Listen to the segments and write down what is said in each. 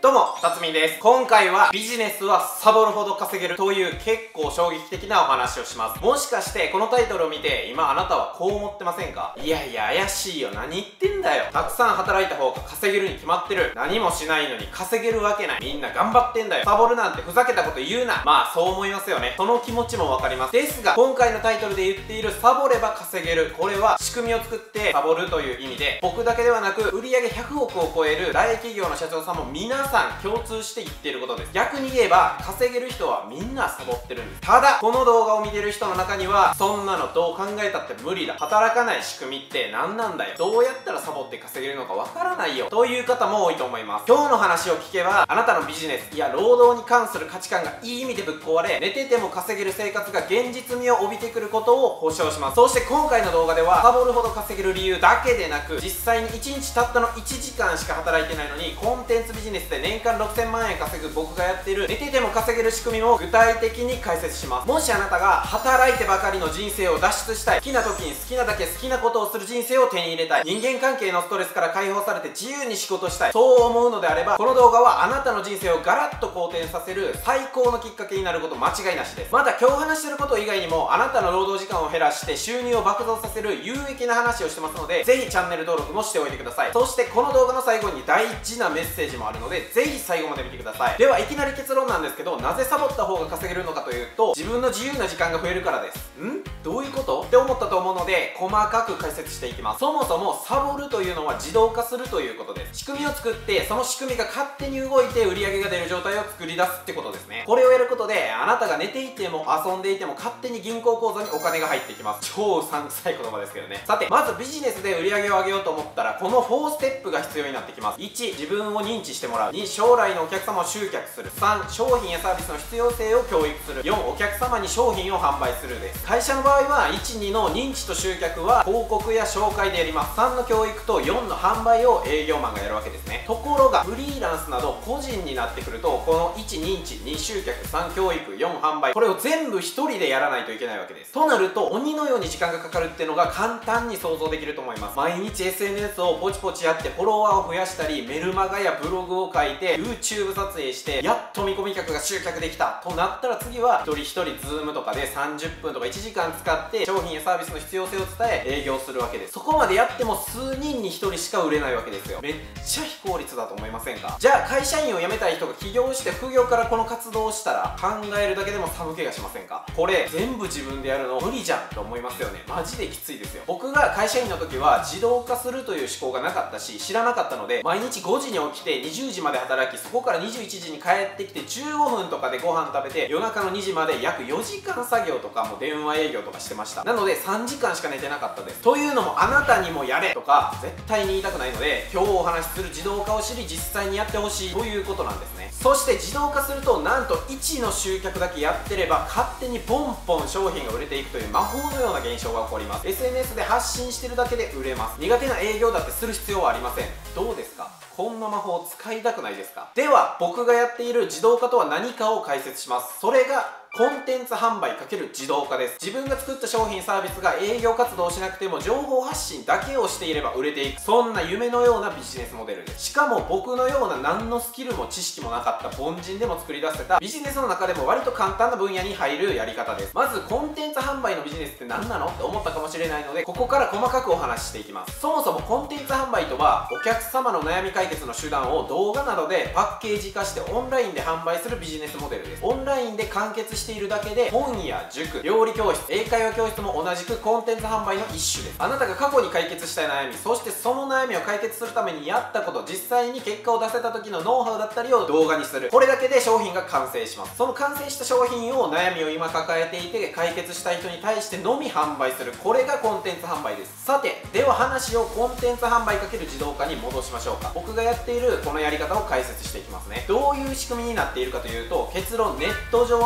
どうも、たつみんです。今回はビジネスはサボるほど稼げるという結構衝撃的なお話をします。もしかしてこのタイトルを見て今あなたはこう思ってませんか？いやいや怪しいよ、何言ってんだよ。たくさん働いた方が稼げるに決まってる。何もしないのに稼げるわけない。みんな頑張ってんだよ。サボるなんてふざけたこと言うな。まあそう思いますよね。その気持ちもわかります。ですが今回のタイトルで言っているサボれば稼げる、これは仕組みを作ってサボるという意味で、僕だけではなく売上100億を超える大企業の社長さんも皆さん共通して言っていることです。逆に言えば稼げる人はみんなサボってるんです。ただこの動画を見てる人の中にはそんなのどう考えたって無理だ、働かない仕組みって何なんだよ、どうやったらサボって稼げるのかわからないよという方も多いと思います。今日の話を聞けばあなたのビジネス、いや労働に関する価値観がいい意味でぶっ壊れ、寝てても稼げる生活が現実味を帯びてくることを保証します。そして今回の動画ではサボるほど稼げる理由だけでなく、実際に1日たったの1時間しか働いてないのにコンテンツビジネスで年間6000万円稼ぐ僕がやっている寝てても稼げる仕組みを具体的に解説します。もしあなたが働いてばかりの人生を脱出したい、好きな時に好きなだけ好きなことをする人生を手に入れたい、人間関係のストレスから解放されて自由に仕事したい、そう思うのであればこの動画はあなたの人生をガラッと好転させる最高のきっかけになること間違いなしです。また今日話してること以外にもあなたの労働時間を減らして収入を爆増させる有益な話をしてますので、ぜひチャンネル登録もしておいてください。そしてこの動画の最後に大事なメッセージもあるので、ぜひ最後まで見てください。ではいきなり結論なんですけど、なぜサボった方が稼げるのかというと、自分の自由な時間が増えるからです。どういうことって思ったと思うので細かく解説していきます。そもそもサボるというのは自動化するということです。仕組みを作ってその仕組みが勝手に動いて売り上げが出る状態を作り出すってことですね。これをやることであなたが寝ていても遊んでいても勝手に銀行口座にお金が入ってきます。超うさんくさい言葉ですけどね。さてまずビジネスで売り上げを上げようと思ったらこの4ステップが必要になってきます。1、自分を認知してもらう。2、将来のお客様を集客する。3、商品やサービスの必要性を教育する。4、お客様に商品を販売するです。会社の場合は1、2の認知と集客は広告や紹介でやります。3の教育と4の販売を営業マンがやるわけですね。ところがフリーランスなど個人になってくると、この1認知、2集客、3教育、4販売、これを全部1人でやらないといけないわけです。となると鬼のように時間がかかるっていうのが簡単に想像できると思います。毎日 SNS をポチポチやってフォロワーを増やしたり、メルマガやブログを書いて YouTube 撮影してやっと見込み客が集客できたとなったら、次は一人一人 Zoom とかで30分とか1時間使って商品やサービスの必要性を伝え営業するわけです。そこまでやっても数人に1人しか売れないわけですよ。めっちゃ非効率だと思いませんか？じゃあ会社員を辞めたい人が起業して副業からこの活動をしたら考えるだけでも寒気がしませんか？これ全部自分でやるの無理じゃんと思いますよね。マジできついですよ。僕が会社員の時は自動化するという思考がなかったし知らなかったので、毎日5時に起きて20時まで働き、そこから21時に帰ってきて15分とかでご飯食べて夜中の2時まで約4時間作業とかも電話営業とかしてました。なので3時間しか寝てなかったです。というのもあなたにもやれとか絶対に言いたくないので、今日お話しする自動化を知り実際にやってほしいということなんですね。そして自動化するとなんと1の集客だけやってれば勝手にポンポン商品が売れていくという魔法のような現象が起こります。 SNS で発信してるだけで売れます。苦手な営業だってする必要はありません。どうですか？こんな魔法を使いたくないですか？では僕がやっている自動化とは何かを解説します。それがコンテンツ販売×自動化です。自分が作った商品サービスが営業活動をしなくても情報発信だけをしていれば売れていく、そんな夢のようなビジネスモデルです。しかも僕のような何のスキルも知識もなかった凡人でも作り出せたビジネスの中でも割と簡単な分野に入るやり方です。まずコンテンツ販売のビジネスって何なのって思ったかもしれないので、ここから細かくお話ししていきます。そもそもコンテンツ販売とはお客様の悩み解決の手段を動画などでパッケージ化してオンラインで販売するビジネスモデルです。オンラインで完結しているだけで本や塾、料理教室、英会話教室も同じくコンテンツ販売の一種です。あなたが過去に解決したい悩み、そしてその悩みを解決するためにやったこと、実際に結果を出せた時のノウハウだったりを動画にする。これだけで商品が完成します。その完成した商品を悩みを今抱えていて解決したい人に対してのみ販売する。これがコンテンツ販売です。さてでは話をコンテンツ販売×自動化に戻しましょうか。僕がやっているこのやり方を解説していきますね。どういう仕組みになっているかというと、結論ネット上に自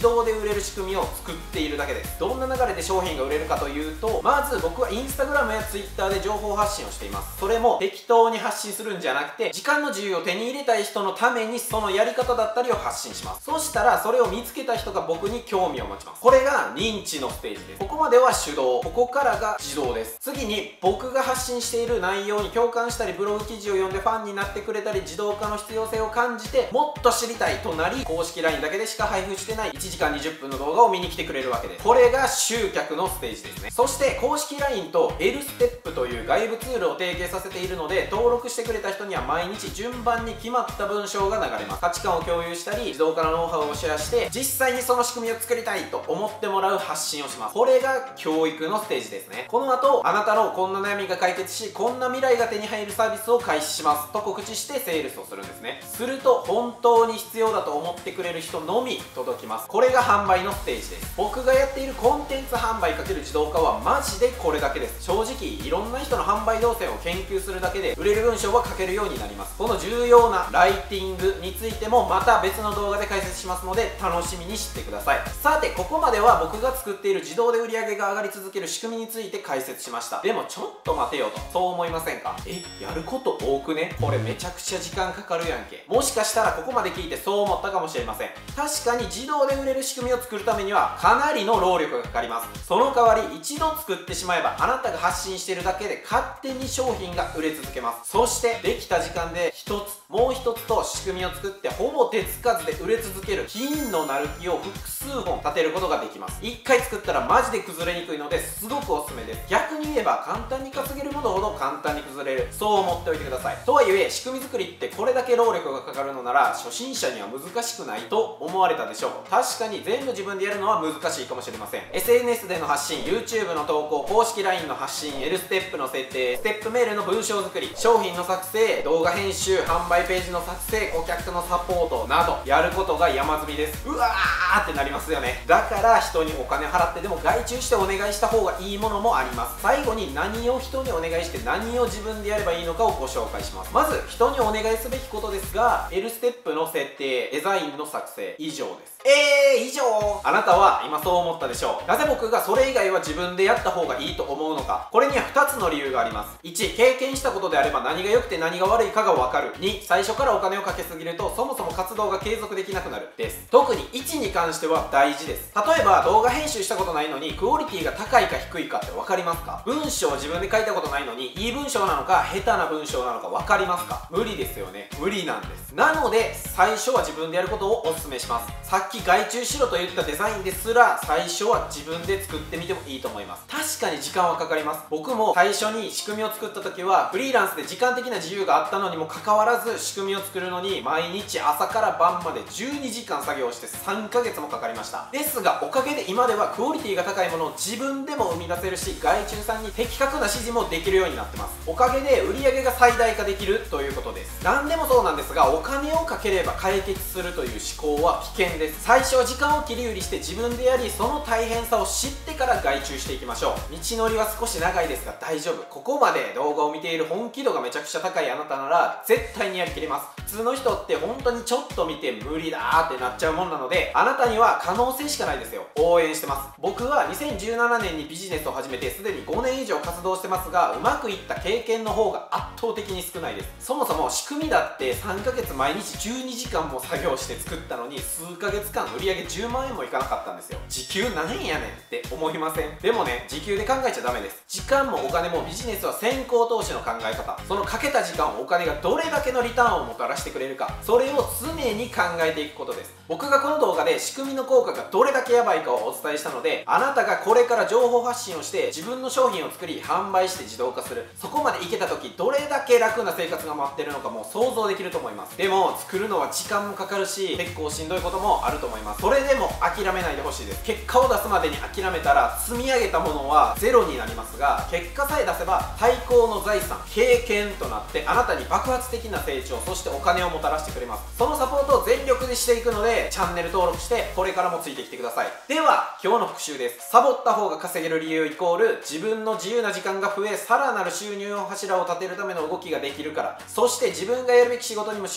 動で売れる仕組みを作っているだけです。どんな流れで商品が売れるかというと、まず僕はインスタグラムやツイッターで情報発信をしています。それも適当に発信するんじゃなくて、時間の自由を手に入れたい人のためにそのやり方だったりを発信します。そしたらそれを見つけた人が僕に興味を持ちます。これが認知のステージです。ここまでは手動、ここからが自動です。次に僕が発信している内容に共感したり、ブログ記事を読んでファンになってくれたり、自動化の必要性を感じてもっと知りたいとなり、公式 LINE だけでしか配布してない1時間20分の動画を見に来てくれるわけです。これが集客のステージですね。そして公式 LINE と L ステップという外部ツールを提携させているので、登録してくれた人には毎日順番に決まった文章が流れます。価値観を共有したり、自動化のノウハウをシェアして、実際にその仕組みを作りたいと思ってもらう発信をします。これが教育のステージですね。この後、あなたのこんな悩みが解決し、こんな未来が手に入るサービスを開始しますと告知してセールスをするんですね。すると本当に必要だと思ってくれる人のみ届きます。これが販売のステージです。僕がやっているコンテンツ販売×自動化はマジでこれだけです。正直いろんな人の販売動線を研究するだけで売れる文章は書けるようになります。この重要なライティングについてもまた別の動画で解説しますので楽しみにしてください。さて、ここまでは僕が作っている自動で売り上げが上がり続ける仕組みについて解説しました。でもちょっと待てよと、そう思いませんか？やること多くね？これめちゃくちゃ時間かかるやんけ。もしかしたらここまで聞いてそう思ったかもしれません。確かに自動で売れる仕組みを作るためにはかなりの労力がかかります。その代わり一度作ってしまえばあなたが発信しているだけで勝手に商品が売れ続けます。そしてできた時間で一つもう一つと仕組みを作ってほぼ手つかずで売れ続ける金のなる木を複数本立てることができます。1回作ったらマジで崩れにくいのですごくおすすめです。逆に言えば簡単に稼げるものほど簡単に崩れる、そう思っておいてください。とはいえ仕組み作りってこれだけ労力がかかるのなら初心者には難しくないと思われたでしょう。確かに全部自分でやるのは難しいかもしれません。 SNS での発信、 YouTube の投稿、公式 LINE の発信、 L ステップの設定、ステップメールの文章作り、商品の作成、動画編集、販売ページの作成、顧客とのサポートなどやることが山積みです。うわーってなりますよね。だから人にお金払ってでも外注してお願いした方がいいものもあります。最後に何を人にお願いして何を自分でやればいいのかをご紹介します。まず人にお願いすべきことですが、 L ステップの設定、デザインの作成、以上です。以上。あなたは今そう思ったでしょう。なぜ僕がそれ以外は自分でやった方がいいと思うのか。これには2つの理由があります。1、経験したことであれば何が良くて何が悪いかが分かる。2、最初からお金をかけすぎるとそもそも活動が継続できなくなるです。特に1に関しては大事です。例えば動画編集したことないのにクオリティが高いか低いかって分かりますか？文章を自分で書いたことないのにいい文章なのか下手な文章なのか分かりますか？無理ですよね。無理なんです。なので最初は自分でやることをお勧めします。さっき外注しろと言ったデザインですら最初は自分で作ってみてもいいと思います。確かに時間はかかります。僕も最初に仕組みを作った時はフリーランスで時間的な自由があったのにもかかわらず仕組みを作るのに毎日朝から晩まで12時間作業して3ヶ月もかかりました。ですがおかげで今ではクオリティが高いものを自分でも生み出せるし、外注さんに的確な指示もできるようになってます。おかげで売り上げが最大化できるということです。何でもそうなんですが、お金をかければ解決するという思考は危険です。最初は時間を切り売りして自分でやり、その大変さを知ってから外注していきましょう。道のりは少し長いですが大丈夫。ここまで動画を見ている本気度がめちゃくちゃ高いあなたなら絶対にやりきれます。普通の人って本当にちょっと見て無理だーってなっちゃうもんなので、あなたには可能性しかないですよ。応援してます。僕は2017年にビジネスを始めてすでに5年以上活動してますが、うまくいった経験の方が圧倒的に少ないです。そもそも仕組みだって3ヶ月毎日12時間も作業して作ったのに数ヶ月間売り上げ10万円もいかなかったんですよ。時給何円やねんって思いません？でもね、時給で考えちゃダメです。時間もお金もビジネスは先行投資の考え方。そのかけた時間をお金がどれだけのリターンをもたらしてくれるか、それを常に考えていくことです。僕がこの動画で仕組みの効果がどれだけやばいかをお伝えしたので、あなたがこれから情報発信をして自分の商品を作り販売して自動化する、そこまでいけた時どれだけ楽な生活が待ってるのかもう想像できると思います。でも作るのは時間もかかるし結構しんどいこともあると思います。それでも諦めないでほしいです。結果を出すまでに諦めたら積み上げたものはゼロになりますが、結果さえ出せば最高の財産、経験となってあなたに爆発的な成長、そしてお金をもたらしてくれます。そのサポートを全力でしていくのでチャンネル登録してこれからもついてきてください。では今日の復習です。サボった方が稼げる理由イコール自分の自由な時間が増え、さらなる収入の柱を立てるための動きができるから。そして自分がやるべき仕事にも集中できる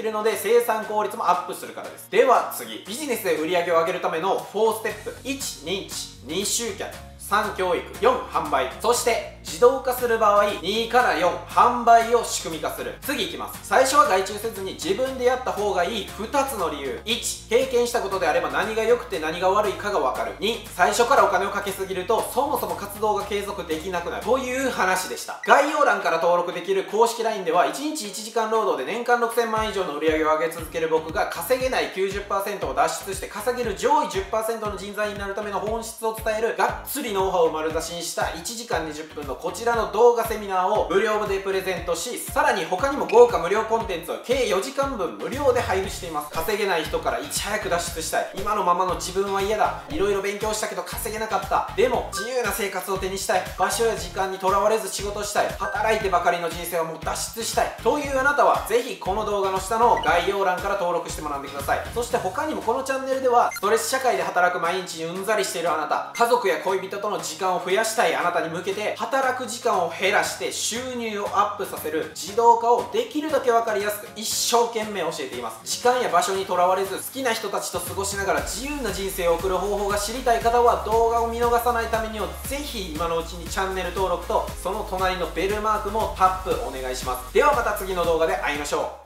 きるので生産効率もアップするからです。では次、ビジネスで売り上げを上げるための4ステップ。1、認知。2、集客。3、教育。4、販売。そして自動化する場合、2から4、販売を仕組み化する。次いきます。最初は外注せずに自分でやった方がいい2つの理由。1、経験したことであれば何が良くて何が悪いかが分かる。2、最初からお金をかけすぎるとそもそも活動が継続できなくなるという話でした。概要欄から登録できる公式 LINE では1日1時間労働で年間6000万以上の売り上げを上げ続ける僕が稼げない 90% を脱出して稼げる上位 10% の人材になるための本質を伝えるがっつりノウハウを丸出しにした1時間20分のこちらの動画セミナーを無料でプレゼントし、さらに他にも豪華無料コンテンツを計4時間分無料で配布しています。稼げない人からいち早く脱出したい、今のままの自分は嫌だ、いろいろ勉強したけど稼げなかった、でも自由な生活を手にしたい、場所や時間にとらわれず仕事したい、働いてばかりの人生をもう脱出したいというあなたはぜひこの動画の下の概要欄から登録して学んでください。そして他にもこのチャンネルではストレス社会で働く毎日にうんざりしているあなた、家族や恋人との時間を増やしたいあなたに向けて、働く時間を減らして収入をアップさせる自動化をできるだけ分かりやすく一生懸命教えています。時間や場所にとらわれず好きな人たちと過ごしながら自由な人生を送る方法が知りたい方は動画を見逃さないためにはぜひ今のうちにチャンネル登録とその隣のベルマークもタップお願いします。ではまた次の動画で会いましょう。